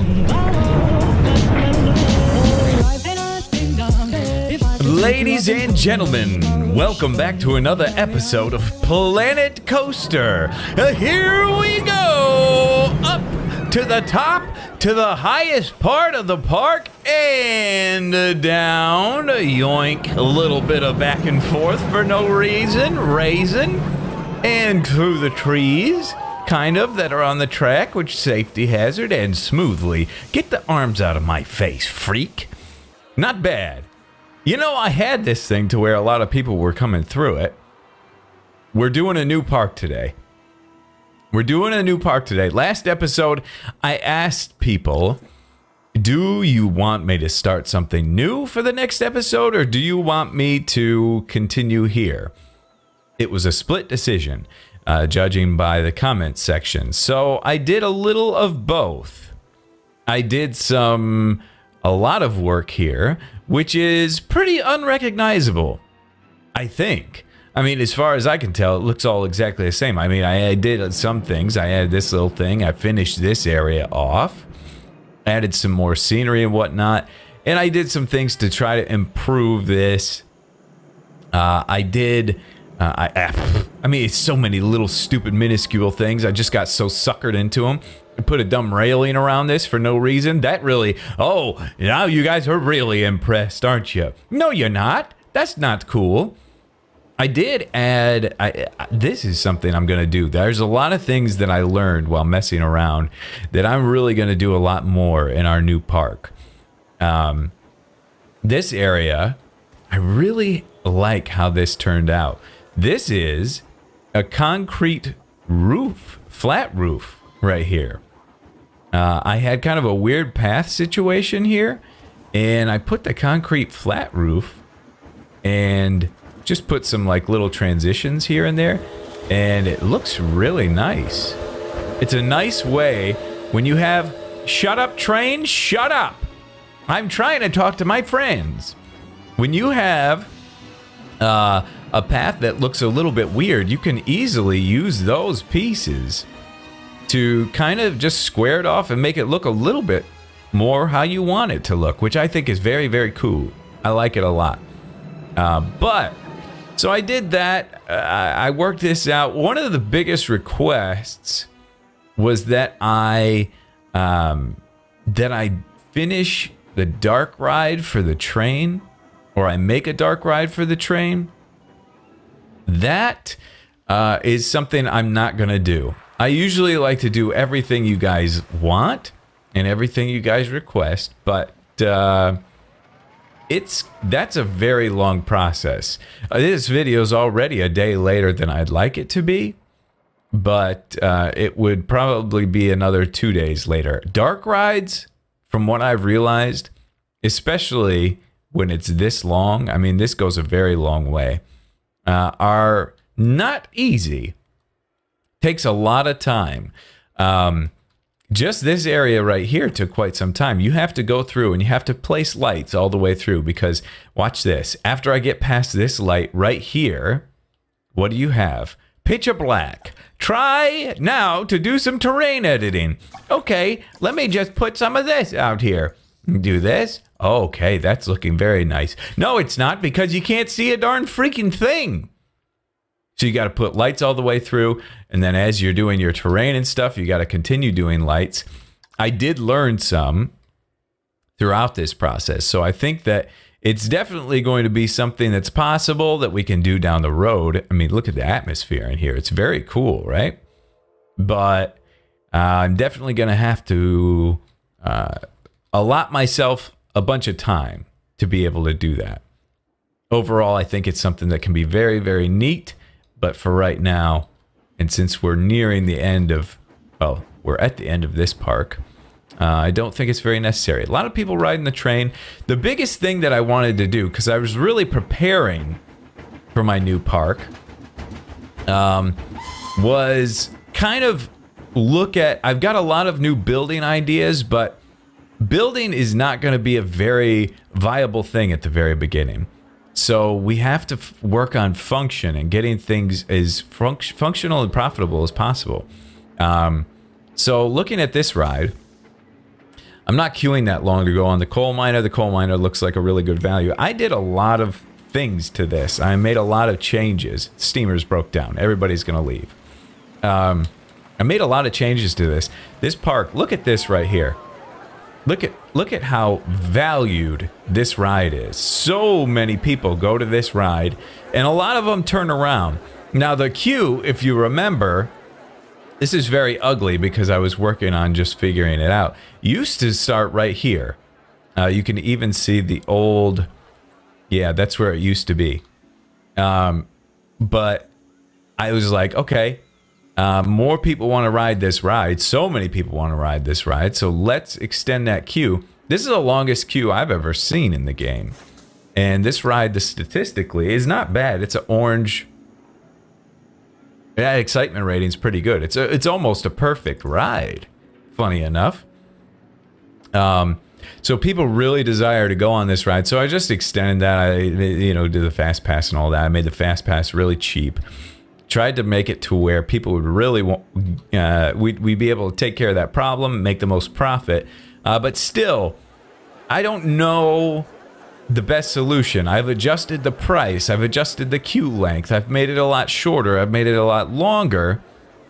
Ladies and gentlemen, welcome back to another episode of Planet Coaster. Here we go! Up to the top, to the highest part of the park, and down. Yoink, a little bit of back and forth for no reason. Raisin. And through the trees, kind of, that are on the track, which safety hazard, and smoothly. Get the arms out of my face, freak. Not bad. You know, I had this thing to where a lot of people were coming through it. We're doing a new park today. Last episode, I asked people, do you want me to start something new for the next episode, or do you want me to continue here? It was a split decision, judging by the comments section. So I did a little of both. I did a lot of work here, which is pretty unrecognizable, I think. I mean, as far as I can tell, it looks all exactly the same. I mean, I did some things. I added this little thing. I finished this area off. Added some more scenery and whatnot. And I did some things to try to improve this. I mean, it's so many little stupid minuscule things. I just got so suckered into them. I put a dumb railing around this for no reason. That really, oh, now you guys are really impressed, aren't you? No, you're not. That's not cool. I did add, this is something I'm going to do. There's a lot of things that I learned while messing around that I'm really going to do a lot more in our new park. This area, I really like how this turned out. This is a concrete roof, flat roof right here. I had kind of a weird path situation here, and I put the concrete flat roof and just put some like little transitions here and there, and it looks really nice. It's a nice way when you have, shut up train, shut up. I'm trying to talk to my friends. When you have a path that looks a little bit weird, you can easily use those pieces to kind of just square it off and make it look a little bit more how you want it to look, which I think is very, very cool. I like it a lot. So I did that. I worked this out. One of the biggest requests was that I finish the dark ride for the train, or I make a dark ride for the train. That is something I'm not gonna do. I usually like to do everything you guys want and everything you guys request, but that's a very long process. This video is already a day later than I'd like it to be, but it would probably be another 2 days later. Dark rides, from what I've realized, especially when it's this long, I mean, this goes a very long way, are not easy. Takes a lot of time. Just this area right here took quite some time. You have to go through and you have to place lights all the way through, because watch this. After I get past this light right here, what do you have? Pitch black. Try now to do some terrain editing. Okay, let me just put some of this out here. Do this. Okay, that's looking very nice. No, it's not, because you can't see a darn freaking thing. So you got to put lights all the way through, and then as you're doing your terrain and stuff, you got to continue doing lights. I did learn some throughout this process, so I think that it's definitely going to be something that's possible that we can do down the road. I mean, look at the atmosphere in here. It's very cool, right? But I'm definitely going to have to allot myself a bunch of time to be able to do that. Overall, I think it's something that can be very, very neat. But for right now, and since we're nearing the end of, well, we're at the end of this park, I don't think it's very necessary. A lot of people riding the train. The biggest thing that I wanted to do, because I was really preparing for my new park, was kind of look at, I've got a lot of new building ideas, but building is not going to be a very viable thing at the very beginning. So we have to work on function and getting things as functional and profitable as possible. So looking at this ride, I'm not queuing that long to go on the coal miner. The coal miner looks like a really good value. I did a lot of things to this. I made a lot of changes. Steamers broke down. Everybody's going to leave. I made a lot of changes to this. This park, look at this right here. Look at how valued this ride is. So many people go to this ride, and a lot of them turn around. Now the queue, if you remember, this is very ugly because I was working on just figuring it out. Used to start right here. You can even see the old... Yeah, that's where it used to be. But I was like, okay, more people want to ride this ride. So many people want to ride this ride. So let's extend that queue. This is the longest queue I've ever seen in the game. And this ride, statistically, is not bad. It's an orange... That excitement rating's pretty good. It's almost a perfect ride, funny enough. So people really desire to go on this ride. So I just extended that. I, did the fast pass and all that. I made the fast pass really cheap. Tried to make it to where people would really want, we'd be able to take care of that problem, make the most profit. But still, I don't know the best solution. I've adjusted the price. I've adjusted the queue length. I've made it a lot shorter. I've made it a lot longer.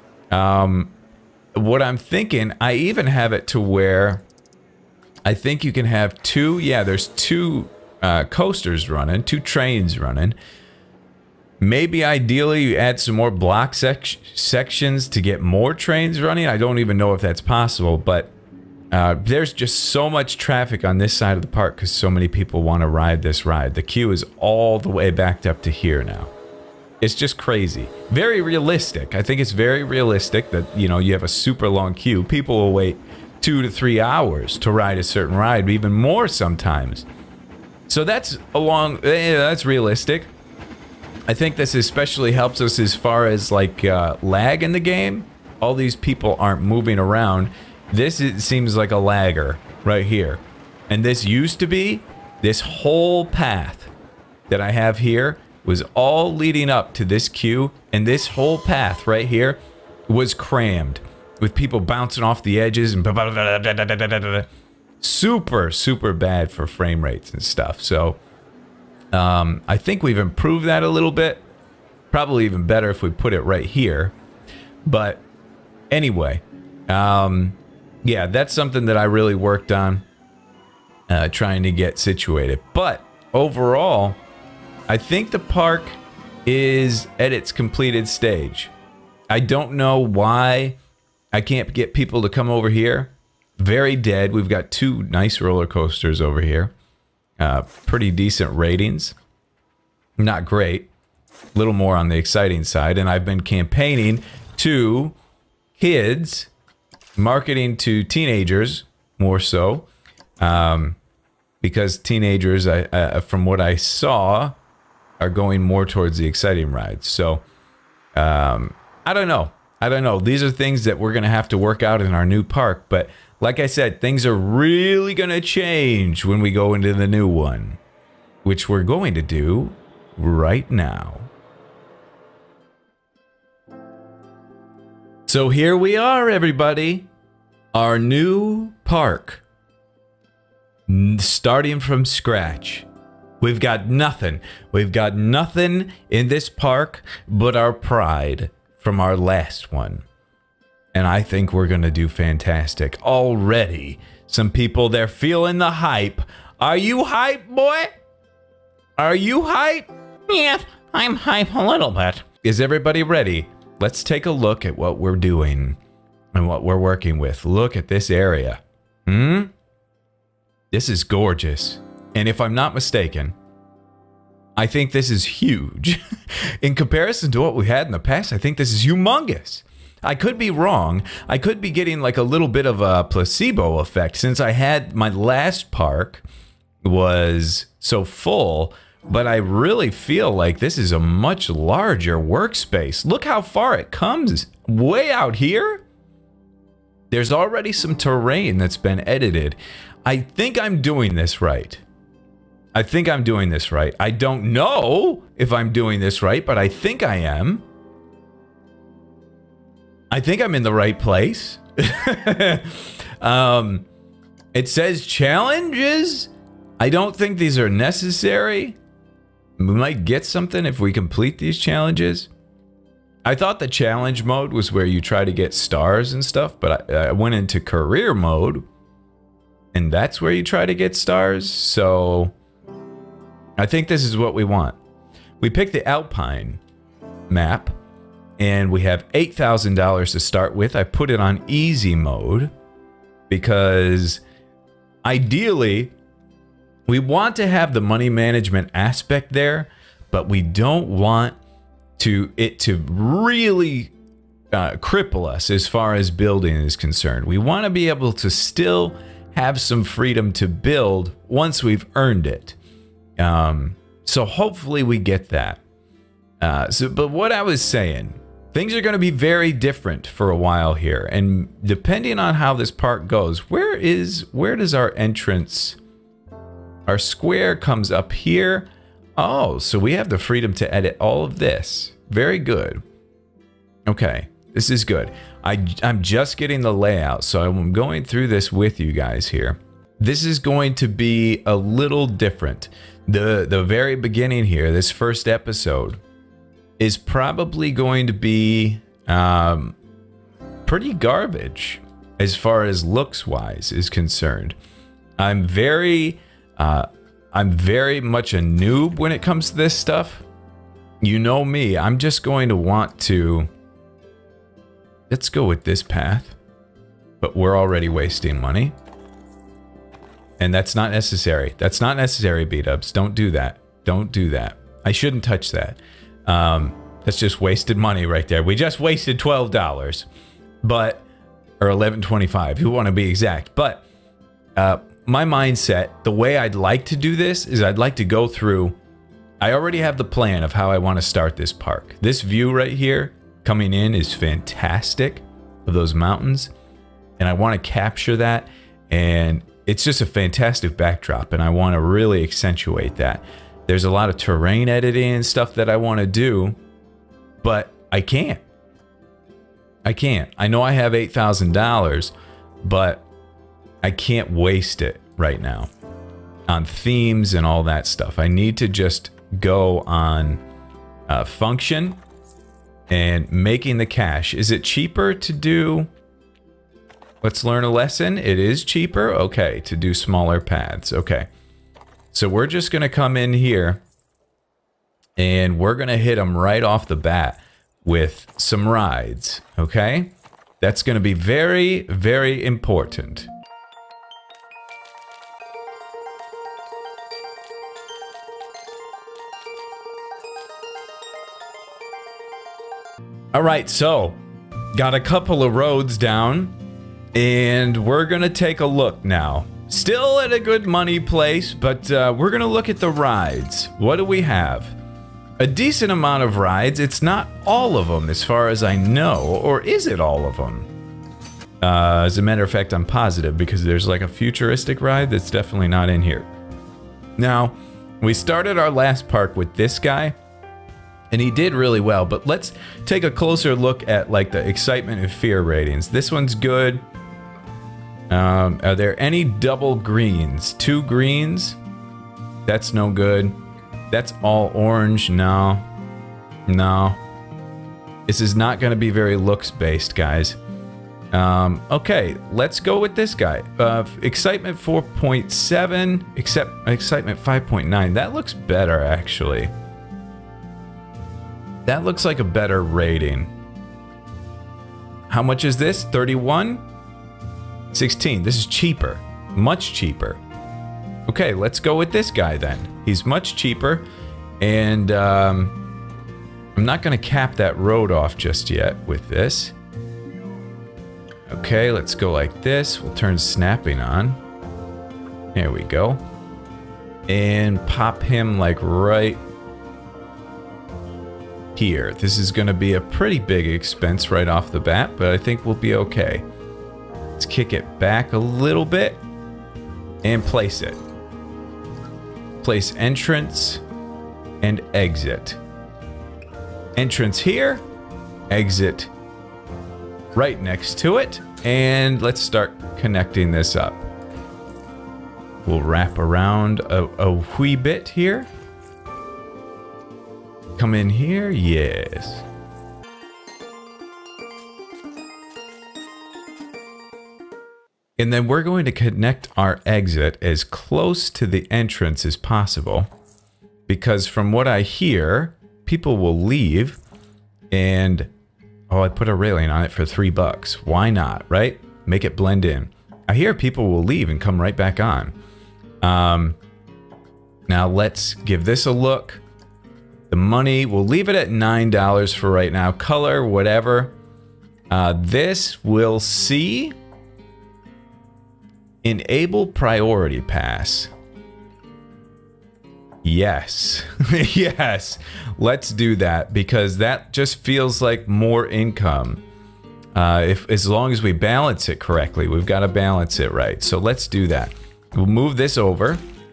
What I'm thinking, I even have it to where I think you can have there's two coasters running, 2 trains running. Maybe ideally you add some more block sections to get more trains running. I don't even know if that's possible, but there's just so much traffic on this side of the park because so many people want to ride this ride. The queue is all the way backed up to here now. It's just crazy. Very realistic. I think it's very realistic that, you have a super long queue. People will wait 2 to 3 hours to ride a certain ride, even more sometimes. So that's that's realistic. I think this especially helps us as far as like lag in the game. All these people aren't moving around. It seems like a lagger right here. And this used to be, this whole path that I have here was all leading up to this queue. And this whole path right here was crammed with people bouncing off the edges and super, super bad for frame rates and stuff. So I think we've improved that a little bit. Probably even better if we put it right here. But anyway, yeah, that's something that I really worked on, trying to get situated. But overall, I think the park is at its completed stage. I don't know why I can't get people to come over here. Very dead. We've got 2 nice roller coasters over here. Pretty decent ratings. Not great. A little more on the exciting side. And I've been campaigning to kids, marketing to teenagers more so, because teenagers, from what I saw, are going more towards the exciting rides. So I don't know. These are things that we're going to have to work out in our new park. But like I said, things are really going to change when we go into the new one, which we're going to do right now. So here we are, everybody. Our new park. Starting from scratch. We've got nothing. We've got nothing in this park but our pride from our last one. And I think we're going to do fantastic. Already, some people, they're feeling the hype. Are you hype, boy? Are you hype? Yeah, I'm hype a little bit. Is everybody ready? Let's take a look at what we're doing and what we're working with. Look at this area. This is gorgeous. And if I'm not mistaken, I think this is huge. In comparison to what we had in the past, I think this is humongous. I could be wrong. I could be getting like a little bit of a placebo effect since I had my last park was so full, but I really feel like this is a much larger workspace. Look how far it comes. Way out here. There's already some terrain that's been edited. I think I'm doing this right. I think I'm doing this right. I don't know if I'm doing this right, but I think I am. I think I'm in the right place. It says challenges. I don't think these are necessary. We might get something if we complete these challenges. I thought the challenge mode was where you try to get stars and stuff, but I went into career mode, and that's where you try to get stars. So I think this is what we want. We picked the Alpine map, and we have $8,000 to start with. I put it on easy mode because ideally we want to have the money management aspect there, but we don't want it to really cripple us as far as building is concerned. We want to be able to still have some freedom to build once we've earned it. So hopefully we get that. But what I was saying, things are going to be very different for a while here, and depending on how this park goes, where does our entrance? Our square comes up here. Oh, so we have the freedom to edit all of this. Very good. Okay, this is good. I'm just getting the layout, so I'm going through this with you guys here. This is going to be a little different. The very beginning here, this first episode, is probably going to be pretty garbage as far as looks-wise is concerned. I'm very much a noob when it comes to this stuff. You know me, I'm just going to want to... Let's go with this path. But we're already wasting money. And that's not necessary. That's not necessary, B-dubs. Don't do that. Don't do that. I shouldn't touch that. That's just wasted money right there. We just wasted $12. But... Or $11.25, if you want to be exact. But... my mindset, the way I'd like to do this is I'd like to go through... I already have the plan of how I want to start this park. This view right here, coming in, is fantastic of those mountains. And I want to capture that. And it's just a fantastic backdrop. And I want to really accentuate that. There's a lot of terrain editing and stuff that I want to do. But I can't. I can't. I know I have $8,000, but I can't waste it right now on themes and all that stuff. I need to just go on function and making the cash. Is it cheaper to do... Let's learn a lesson. It is cheaper. Okay, to do smaller paths. Okay. So we're just going to come in here and we're going to hit them right off the bat with some rides. Okay? That's going to be very, very important. All right, so got a couple of roads down, and we're gonna take a look now. Still at a good money place, but we're gonna look at the rides. What do we have? A decent amount of rides. It's not all of them as far as I know, or is it all of them? As a matter of fact, I'm positive because there's like a futuristic ride that's definitely not in here. Now, we started our last park with this guy, and he did really well, but let's take a closer look at like the excitement and fear ratings. This one's good. Are there any double greens? 2 greens? That's no good. That's all orange. No. No. This is not going to be very looks based, guys. Okay, let's go with this guy. Excitement 4.7, excitement 5.9. That looks better, actually. That looks like a better rating. How much is this? 31? 16. This is cheaper. Much cheaper. Okay, let's go with this guy then. He's much cheaper. And I'm not going to cap that road off just yet with this. Okay, let's go like this. We'll turn snapping on. There we go. And pop him like right here. This is going to be a pretty big expense right off the bat, but I think we'll be okay. Let's kick it back a little bit and place it. Place entrance and exit. Entrance here, exit right next to it, and let's start connecting this up. We'll wrap around a wee bit here. Come in here, yes. And then we're going to connect our exit as close to the entrance as possible. Because from what I hear, people will leave and... Oh, I put a railing on it for $3. Why not, right? Make it blend in. I hear people will leave and come right back on. Now let's give this a look. The money, we'll leave it at $9 for right now. Color, whatever. This will see... Enable priority pass. Yes. Yes. Let's do that because that just feels like more income. As long as we balance it correctly, we've got to balance it right. So let's do that. We'll move this over.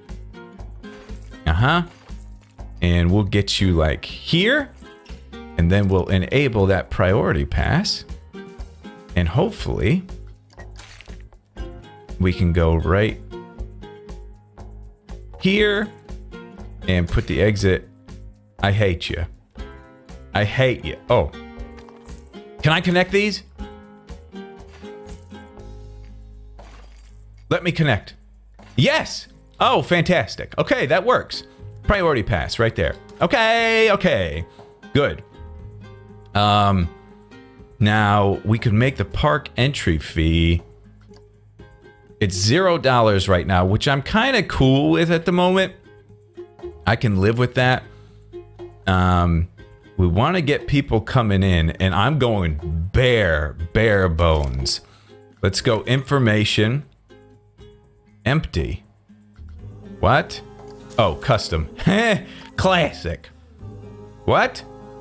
And we'll get you like here. And then we'll enable that priority pass. And hopefully... we can go right here and put the exit. I hate you. I hate you. Oh. Can I connect these? Let me connect. Yes. Oh, fantastic. Okay, that works. Priority pass right there. Okay, okay. Good. Now we could make the park entry fee. It's $0 right now, which I'm kind of cool with at the moment. I can live with that. We want to get people coming in, and I'm going bare bones. Let's go information. Empty. What? Oh, custom. Classic. What?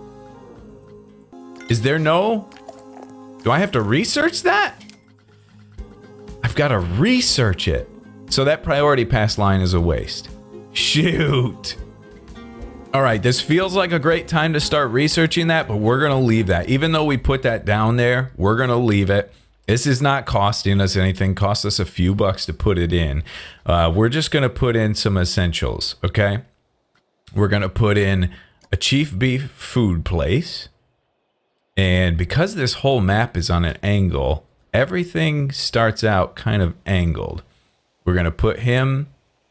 Is there no... Do I have to research that? I've got to research it. So that priority pass line is a waste. Shoot. All right, this feels like a great time to start researching that, but we're going to leave that. Even though we put that down there, we're going to leave it. This is not costing us anything. Cost us a few bucks to put it in. We're just going to put in some essentials, okay? We're going to put in a Chief Beef food place. And because this whole map is on an angle, everything starts out kind of angled. We're going to put him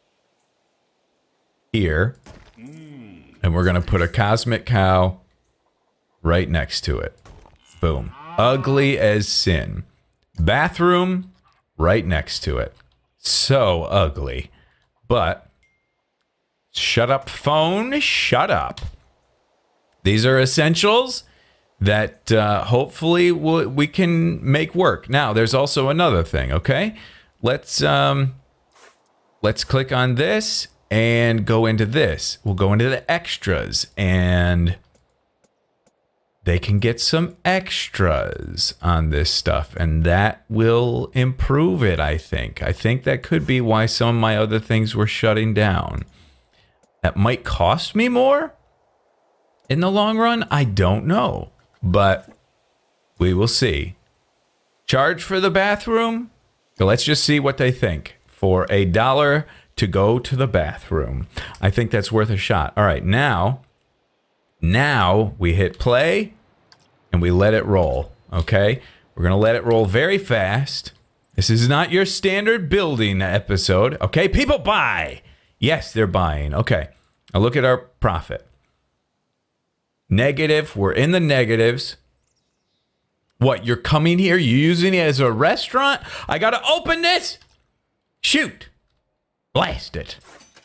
here. And we're going to put a Cosmic Cow right next to it. Boom. Ugly as sin. Bathroom right next to it. So ugly. But shut up, phone. Shut up. These are essentials that hopefully we can make work. Now, there's also another thing, okay? Let's click on this and go into this. We'll go into the extras, and they can get some extras on this stuff, and that will improve it, I think. I think that could be why some of my other things were shutting down. That might cost me more in the long run. I don't know. But we will see. Charge for the bathroom? So let's just see what they think. For $1 to go to the bathroom. I think that's worth a shot. All right, now we hit play and we let it roll, okay? We're going to let it roll very fast. This is not your standard building episode, okay? People buy. Yes, they're buying. Okay, now look at our profit. Negative. We're in the negatives. What, you're coming here? You're using it as a restaurant? I gotta open this? Shoot. Blast it.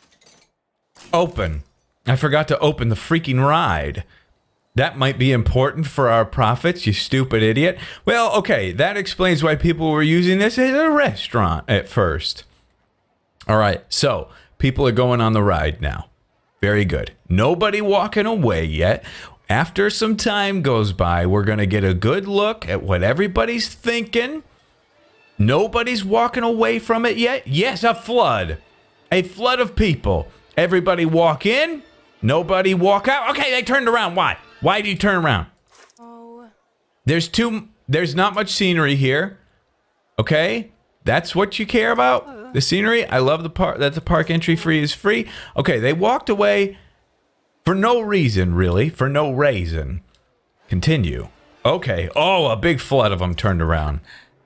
Open. I forgot to open the freaking ride. That might be important for our profits, you stupid idiot. Well, okay, that explains why people were using this as a restaurant at first. All right, so people are going on the ride now. Very good. Nobody walking away yet. After some time goes by, we're going to get a good look at what everybody's thinking. Nobody's walking away from it yet. Yes, a flood. A flood of people. Everybody walk in. Nobody walk out. Okay, they turned around. Why? Why do you turn around? Oh. There's not much scenery here. Okay? That's what you care about? The scenery, I love the part that the park entry free is free. Okay, they walked away for no reason, really. For no reason. Continue. Okay. Oh, a big flood of them turned around.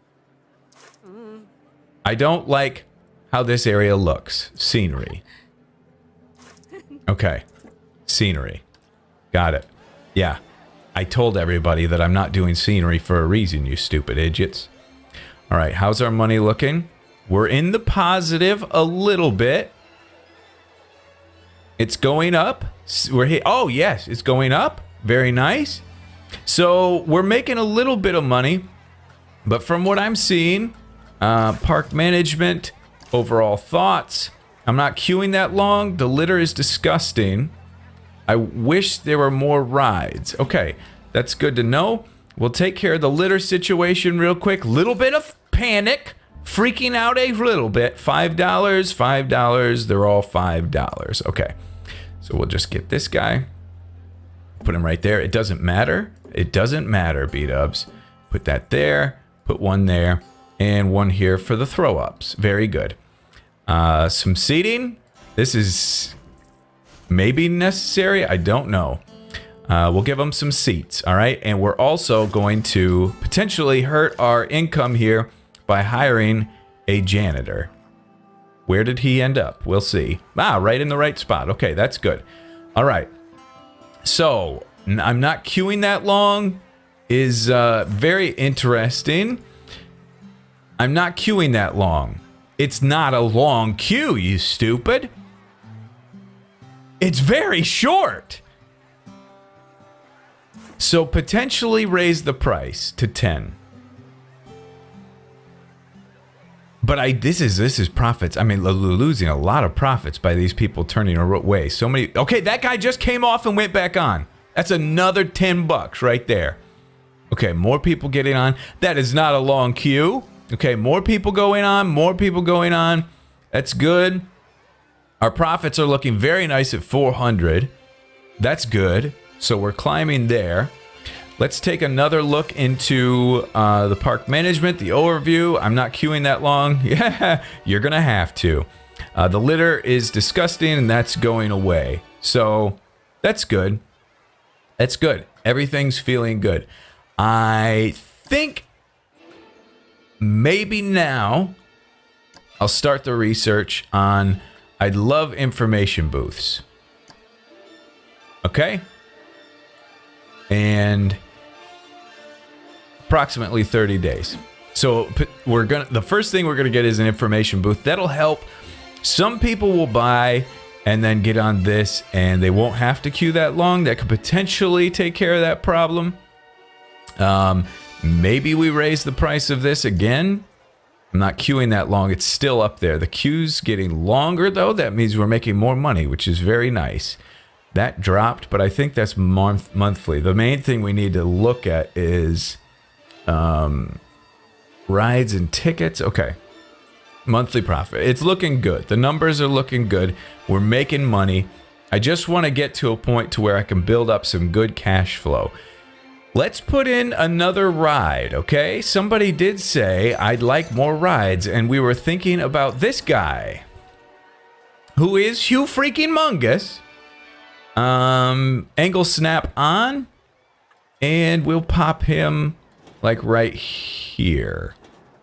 I don't like how this area looks. Scenery. Okay. Scenery. Got it. Yeah. I told everybody that I'm not doing scenery for a reason, you stupid idiots. All right. How's our money looking? We're in the positive a little bit. It's going up. Oh, yes. It's going up. Very nice. So we're making a little bit of money. But from what I'm seeing, park management, overall thoughts, I'm not queuing that long. The litter is disgusting. I wish there were more rides. Okay, that's good to know. We'll take care of the litter situation real quick. Little bit of panic. Freaking out a little bit. $5, $5. They're all $5. Okay, so we'll just get this guy. Put him right there. It doesn't matter. It doesn't matter, B-dubs. Put that there. Put one there. And one here for the throw-ups. Very good. Some seating. This is maybe necessary. I don't know. We'll give them some seats. All right. And we're also going to potentially hurt our income here by hiring a janitor. Where did he end up? We'll see. Ah, right in the right spot. Okay, that's good. All right. So, I'm not queuing that long. Is very interesting. I'm not queuing that long. It's not a long queue, you stupid. It's very short. So, potentially raise the price to 10. But this is profits. I mean, losing a lot of profits by these people turning away. So many. Okay, that guy just came off and went back on. That's another 10 bucks right there. Okay, more people getting on. That is not a long queue. Okay, more people going on. More people going on. That's good. Our profits are looking very nice at 400. That's good. So we're climbing there. Let's take another look into the park management, the overview. I'm not queuing that long. Yeah, you're going to have to. The litter is disgusting, and that's going away. So that's good. That's good. Everything's feeling good. I think maybe now I'll start the research on... I'd love information booths. Okay? And... approximately 30 days. So the first thing we're gonna get is an information booth. That'll help. Some people will buy and then get on this and they won't have to queue that long. That could potentially take care of that problem. Maybe we raise the price of this again. I'm not queuing that long. It's still up there. The queue's getting longer though. That means we're making more money, which is very nice. That dropped, but I think that's monthly. The main thing we need to look at is rides and tickets. Okay. Monthly profit. It's looking good. The numbers are looking good. We're making money. I just want to get to a point to where I can build up some good cash flow. Let's put in another ride, okay? Somebody did say I'd like more rides, and we were thinking about this guy, who is Hugh freaking Mungus. Angle snap on, and we'll pop him like right here.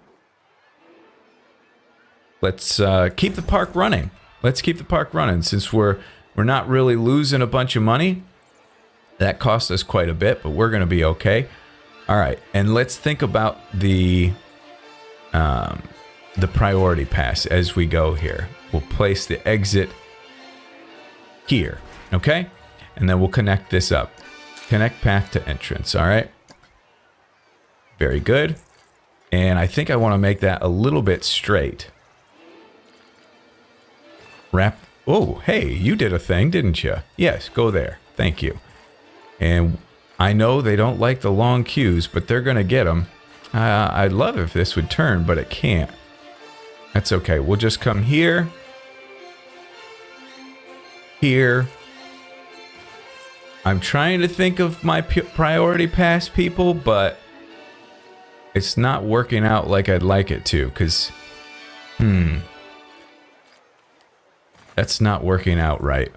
Let's keep the park running. Let's keep the park running since we're not really losing a bunch of money. That cost us quite a bit, but we're gonna be okay. All right, and let's think about the priority pass as we go here. We'll place the exit here, okay? And then we'll connect this up. Connect path to entrance, all right? Very good. And I think I want to make that a little bit straight. Wrap. Oh, hey, you did a thing, didn't you? Yes, go there. Thank you. And I know they don't like the long queues, but they're going to get them. I'd love if this would turn, but it can't. That's okay. We'll just come here. Here. I'm trying to think of my priority pass people, but it's not working out like I'd like it to, because, That's not working out right.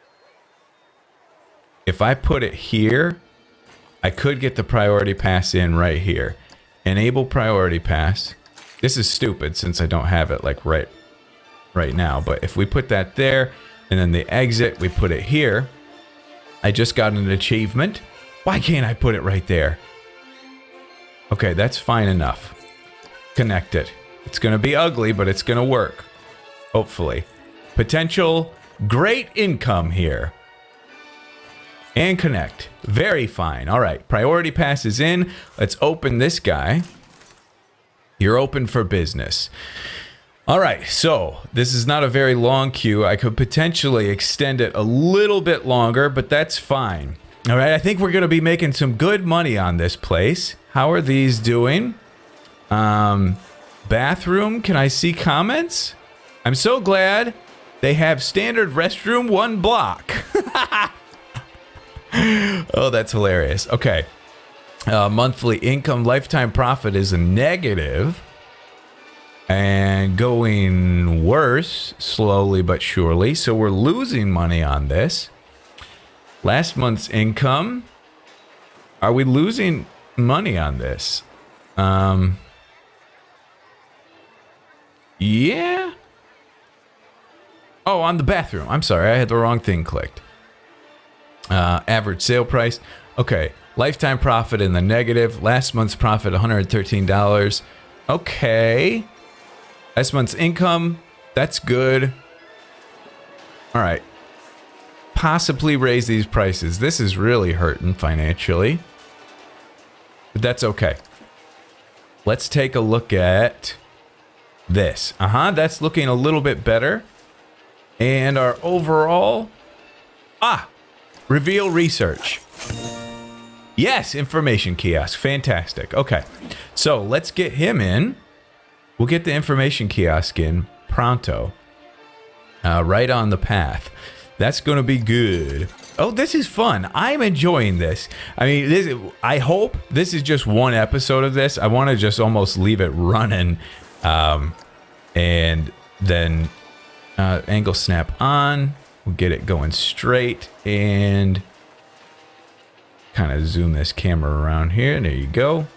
If I put it here, I could get the priority pass in right here. Enable priority pass. This is stupid since I don't have it like right now. But if we put that there and then the exit, we put it here. I just got an achievement. Why can't I put it right there? Okay, that's fine enough. Connect it. It's going to be ugly, but it's going to work. Hopefully. Potential great income here. And connect. Very fine. All right, priority pass is in. Let's open this guy. You're open for business. All right, so this is not a very long queue. I could potentially extend it a little bit longer, but that's fine. All right, I think we're going to be making some good money on this place. How are these doing? Bathroom, can I see comments? I'm so glad they have standard restroom 1 block. Oh, that's hilarious. Okay. Monthly income, lifetime profit is a negative. And going worse, slowly but surely. So we're losing money on this. Last month's income. Are we losing money on this? Yeah. Oh, on the bathroom. I'm sorry, I had the wrong thing clicked. Average sale price. Okay. Lifetime profit in the negative. Last month's profit, $113. Okay. Last month's income. That's good. All right. Possibly raise these prices. This is really hurting financially. But that's okay. Let's take a look at this. That's looking a little bit better. And our overall... reveal research. Yes, information kiosk. Fantastic. Okay. So let's get him in. We'll get the information kiosk in pronto. Right on the path. That's going to be good. Oh, this is fun. I'm enjoying this. I mean, I hope this is just one episode of this. I want to just almost leave it running. And then angle snap on. We'll get it going straight and kind of zoom this camera around here. There you go.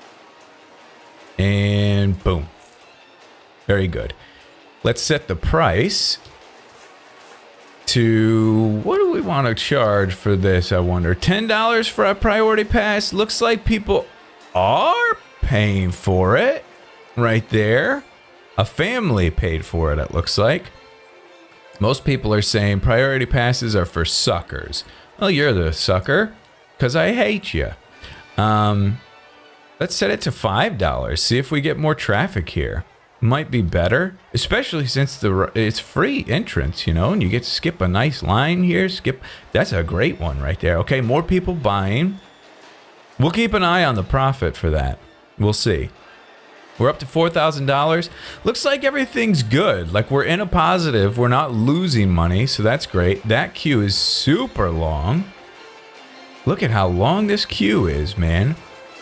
And boom. Very good. Let's set the price to, what do we want to charge for this, I wonder? $10 for a priority pass? Looks like people are paying for it right there. A family paid for it, it looks like. Most people are saying priority passes are for suckers. Well, you're the sucker, because I hate you. Let's set it to $5. See if we get more traffic here. Might be better, especially since it's free entrance, you know, and you get to skip a nice line here. That's a great one right there. Okay, more people buying. We'll keep an eye on the profit for that. We'll see. We're up to $4,000. Looks like everything's good. Like we're in a positive. We're not losing money, so that's great. That queue is super long. Look at how long this queue is, man.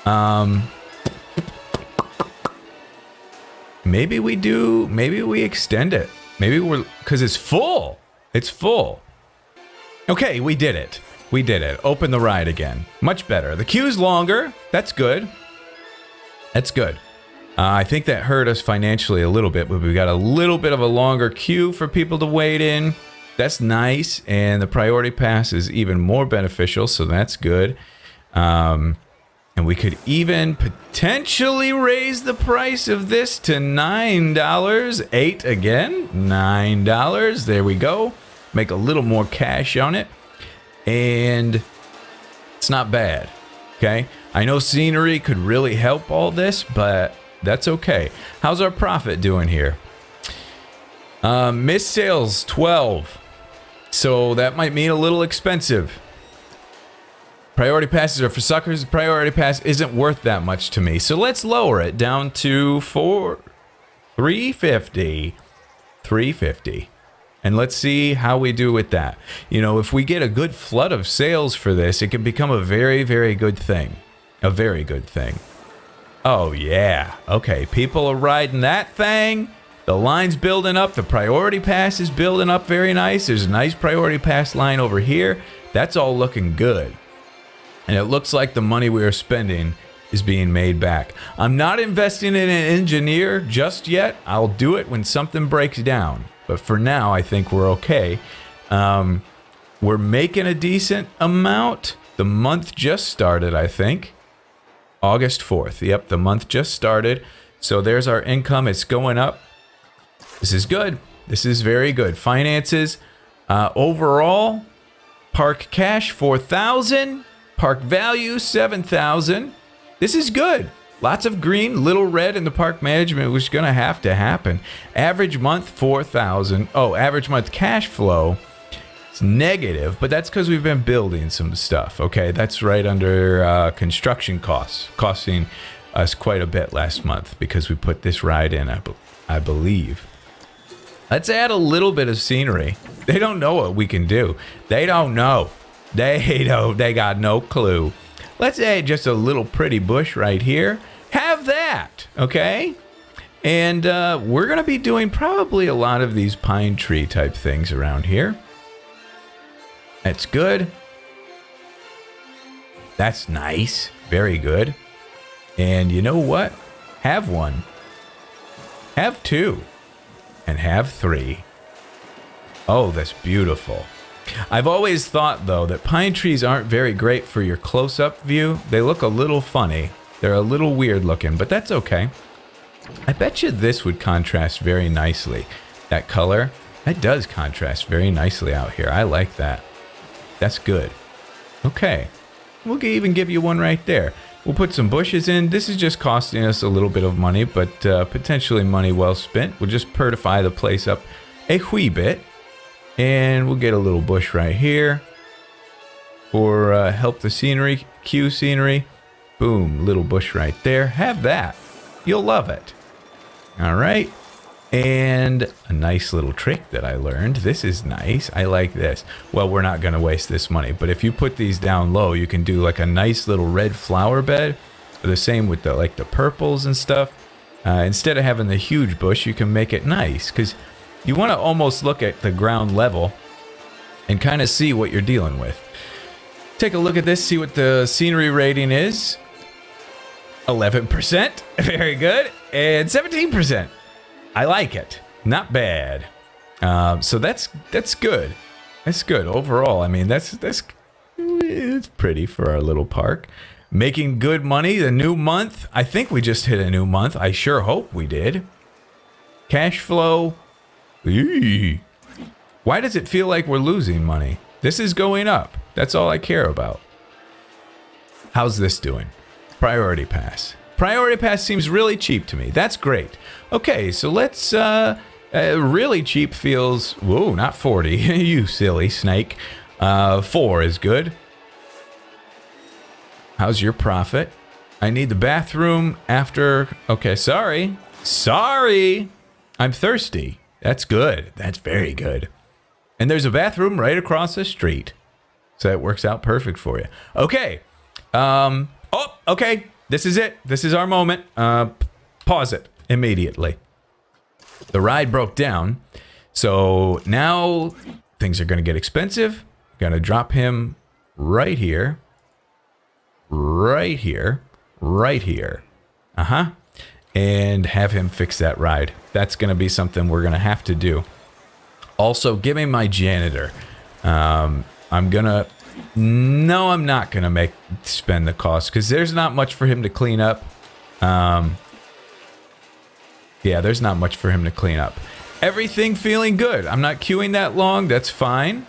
Maybe we extend it. Maybe because it's full. It's full. Okay, we did it. We did it. Open the ride again. Much better. The queue's longer. That's good. That's good. I think that hurt us financially a little bit, but we got a little bit of a longer queue for people to wait in. That's nice. And the priority pass is even more beneficial, so that's good. And we could even potentially raise the price of this to $9. $8 again. $9. There we go. Make a little more cash on it. And it's not bad. Okay. I know scenery could really help all this, but that's okay. How's our profit doing here? Missed sales 12. So that might mean a little expensive. Priority passes are for suckers. Priority pass isn't worth that much to me. So let's lower it down to $350. $350. And let's see how we do with that. You know, if we get a good flood of sales for this, it can become a very, very good thing. A very good thing. Oh, yeah. Okay, people are riding that thing. The line's building up. The priority pass is building up very nice. There's a nice priority pass line over here. That's all looking good. And it looks like the money we are spending is being made back. I'm not investing in an engineer just yet. I'll do it when something breaks down. But for now, I think we're okay. We're making a decent amount. The month just started, I think. August 4th. Yep, the month just started. So there's our income. It's going up. This is good. This is very good. Finances. Overall, park cash, 4,000. Park value, 7,000. This is good. Lots of green, little red in the park management, which is going to have to happen. Average month, 4,000. Oh, average month cash flow. It's negative, but that's because we've been building some stuff. Okay, that's right under construction costs, costing us quite a bit last month because we put this ride in, I believe. Let's add a little bit of scenery. They don't know what we can do. They don't know. They got no clue. Let's add just a little pretty bush right here. Have that, okay? And we're going to be doing probably a lot of these pine tree type things around here. That's good. That's nice. Very good. And you know what? Have one. Have two. And have three. Oh, that's beautiful. I've always thought, though, that pine trees aren't very great for your close-up view. They look a little funny. They're a little weird looking, but that's okay. I bet you this would contrast very nicely. That color, that does contrast very nicely out here. I like that. That's good. Okay. We'll even give you one right there. We'll put some bushes in. This is just costing us a little bit of money, but potentially money well spent. We'll just purtify the place up a wee bit. And we'll get a little bush right here. Or help the scenery, cue scenery. Boom, little bush right there. Have that. You'll love it. All right. And a nice little trick that I learned. This is nice. I like this. Well, we're not going to waste this money. But if you put these down low, you can do like a nice little red flower bed. The same with the the purples and stuff. Instead of having the huge bush, you can make it nice. Because you want to almost look at the ground level and kind of see what you're dealing with. Take a look at this. See what the scenery rating is. 11%. Very good. And 17%. I like it. Not bad. So that's good. That's good overall. I mean, it's pretty for our little park. Making good money. The new month. I think we just hit a new month. I sure hope we did. Cash flow. Eee. Why does it feel like we're losing money? This is going up. That's all I care about. How's this doing? Priority pass. Priority pass seems really cheap to me. That's great. Okay, so let's, really cheap feels, whoa, not 40. You silly snake. 4 is good. How's your profit? I need the bathroom after, okay, sorry. Sorry. I'm thirsty. That's good. That's very good. And there's a bathroom right across the street. So that works out perfect for you. Okay. Oh, okay. This is it. This is our moment. Pause it immediately. The ride broke down. So now things are going to get expensive. Going to drop him right here. Right here. Right here. Uh-huh. And have him fix that ride. That's going to be something we're going to have to do. Also, give me my janitor. I'm going to... No, I'm not going to spend the cost because there's not much for him to clean up. Yeah, there's not much for him to clean up. Everything feeling good. I'm not queuing that long. That's fine.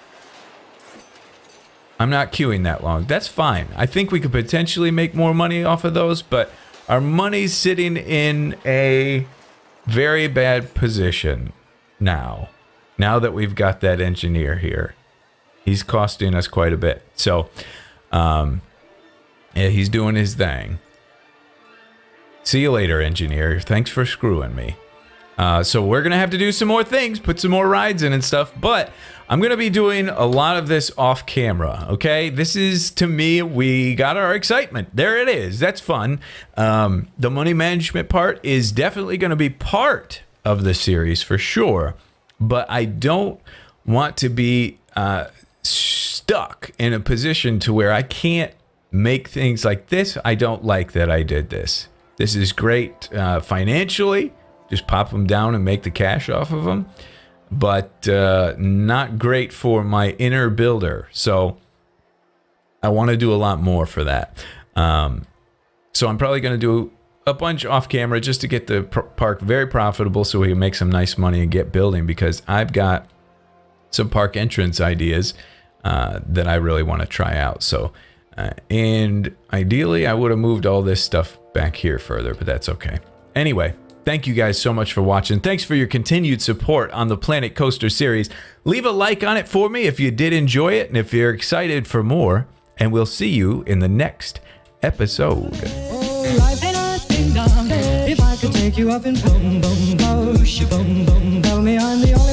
I'm not queuing that long. That's fine. I think we could potentially make more money off of those, but our money's sitting in a very bad position now. Now that we've got that engineer here. He's costing us quite a bit. So, yeah, he's doing his thing. See you later, engineer. Thanks for screwing me. So we're going to have to do some more things, put some more rides in and stuff, but I'm going to be doing a lot of this off camera, okay? This is, to me, we got our excitement. There it is. That's fun. The money management part is definitely going to be part of the series for sure, but I don't want to be stuck in a position to where I can't make things like this. I don't like that I did this. This is great financially. Just pop them down and make the cash off of them. But not great for my inner builder. So I want to do a lot more for that. So I'm probably going to do a bunch off camera just to get the park very profitable so we can make some nice money and get building, because I've got some park entrance ideas that I really want to try out. So and ideally I would have moved all this stuff back here further, but that's okay. Anyway, thank you guys so much for watching. Thanks for your continued support on the Planet Coaster series. Leave a like on it for me if you did enjoy it and if you're excited for more, and we'll see you in the next episode. Oh, life ain't a ding dong. If I could take you up and boom, boom, boom, boom, boom, tell me I'm the only